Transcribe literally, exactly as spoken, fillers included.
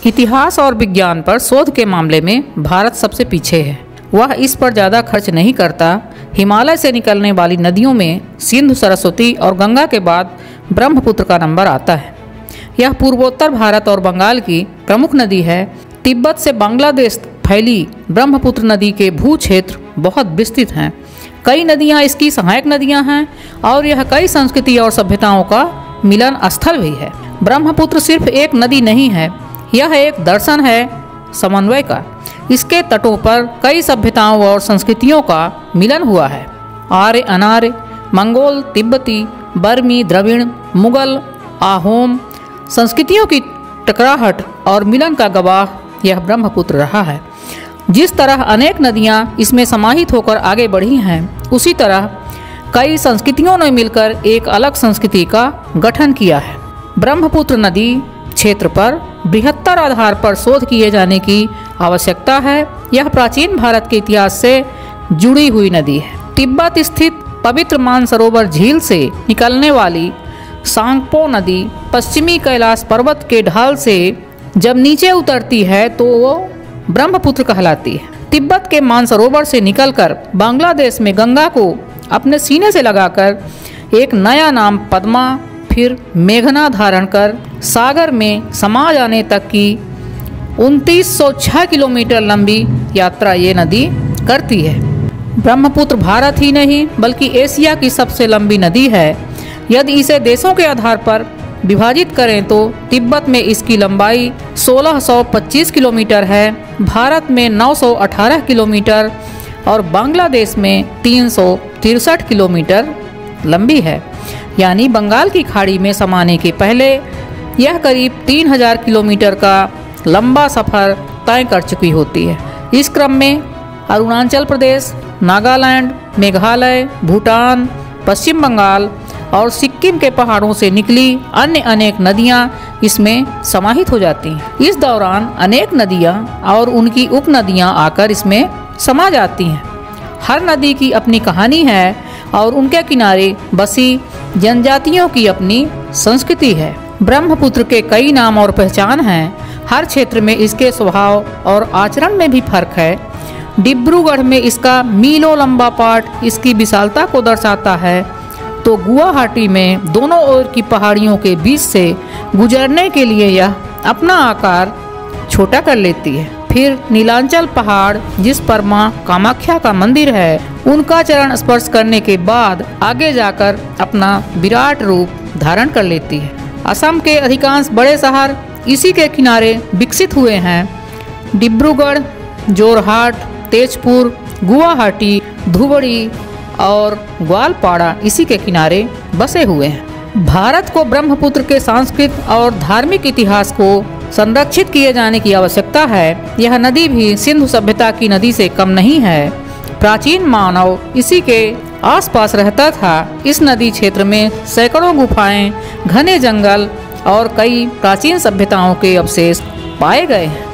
इतिहास और विज्ञान पर शोध के मामले में भारत सबसे पीछे है। वह इस पर ज़्यादा खर्च नहीं करता। हिमालय से निकलने वाली नदियों में सिंधु, सरस्वती और गंगा के बाद ब्रह्मपुत्र का नंबर आता है। यह पूर्वोत्तर भारत और बंगाल की प्रमुख नदी है। तिब्बत से बांग्लादेश फैली ब्रह्मपुत्र नदी के भू क्षेत्र बहुत विस्तृत हैं। कई नदियाँ इसकी सहायक नदियाँ हैं और यह कई संस्कृति और सभ्यताओं का मिलन स्थल भी है। ब्रह्मपुत्र सिर्फ एक नदी नहीं है, यह एक दर्शन है समन्वय का। इसके तटों पर कई सभ्यताओं और संस्कृतियों का मिलन हुआ है। आर्य, अनार्य, मंगोल, तिब्बती, बर्मी, द्रविड़, मुगल, आहोम संस्कृतियों की टकराहट और मिलन का गवाह यह ब्रह्मपुत्र रहा है। जिस तरह अनेक नदियाँ इसमें समाहित होकर आगे बढ़ी हैं, उसी तरह कई संस्कृतियों ने मिलकर एक अलग संस्कृति का गठन किया है। ब्रह्मपुत्र नदी क्षेत्र पर बृहत्तर आधार पर शोध किए जाने की आवश्यकता है। यह प्राचीन भारत के इतिहास से जुड़ी हुई नदी है। तिब्बत स्थित पवित्र मानसरोवर झील से निकलने वाली सांगपो नदी पश्चिमी कैलाश पर्वत के ढाल से जब नीचे उतरती है तो वो ब्रह्मपुत्र कहलाती है। तिब्बत के मानसरोवर से निकलकर बांग्लादेश में गंगा को अपने सीने से लगाकर एक नया नाम पद्मा, फिर मेघना धारण कर सागर में समा जाने तक की उनतीस सौ छह किलोमीटर लंबी यात्रा ये नदी करती है। ब्रह्मपुत्र भारत ही नहीं बल्कि एशिया की सबसे लंबी नदी है। यदि इसे देशों के आधार पर विभाजित करें तो तिब्बत में इसकी लंबाई सोलह सौ पच्चीस किलोमीटर है, भारत में नौ सौ अठारह किलोमीटर और बांग्लादेश में तीन सौ तिरसठ किलोमीटर लंबी है। यानी बंगाल की खाड़ी में समाने के पहले यह करीब तीन हज़ार किलोमीटर का लंबा सफ़र तय कर चुकी होती है। इस क्रम में अरुणाचल प्रदेश, नागालैंड, मेघालय, भूटान, पश्चिम बंगाल और सिक्किम के पहाड़ों से निकली अन्य अनेक नदियां इसमें समाहित हो जाती हैं। इस दौरान अनेक नदियां और उनकी उपनदियां आकर इसमें समा जाती हैं। हर नदी की अपनी कहानी है और उनके किनारे बसी जनजातियों की अपनी संस्कृति है। ब्रह्मपुत्र के कई नाम और पहचान हैं। हर क्षेत्र में इसके स्वभाव और आचरण में भी फर्क है। डिब्रूगढ़ में इसका मीलों लंबा पाट इसकी विशालता को दर्शाता है, तो गुवाहाटी में दोनों ओर की पहाड़ियों के बीच से गुजरने के लिए यह अपना आकार छोटा कर लेती है। फिर नीलांचल पहाड़, जिस पर मां कामाख्या का मंदिर है, उनका चरण स्पर्श करने के बाद आगे जाकर अपना विराट रूप धारण कर लेती है। असम के अधिकांश बड़े शहर इसी के किनारे विकसित हुए हैं। डिब्रूगढ़, जोरहाट, तेजपुर, गुवाहाटी, धुबरी और ग्वालपाड़ा इसी के किनारे बसे हुए हैं। भारत को ब्रह्मपुत्र के सांस्कृतिक और धार्मिक इतिहास को संरक्षित किए जाने की आवश्यकता है। यह नदी भी सिंधु सभ्यता की नदी से कम नहीं है। प्राचीन मानव इसी के आसपास रहता था। इस नदी क्षेत्र में सैकड़ों गुफाएं, घने जंगल और कई प्राचीन सभ्यताओं के अवशेष पाए गए हैं।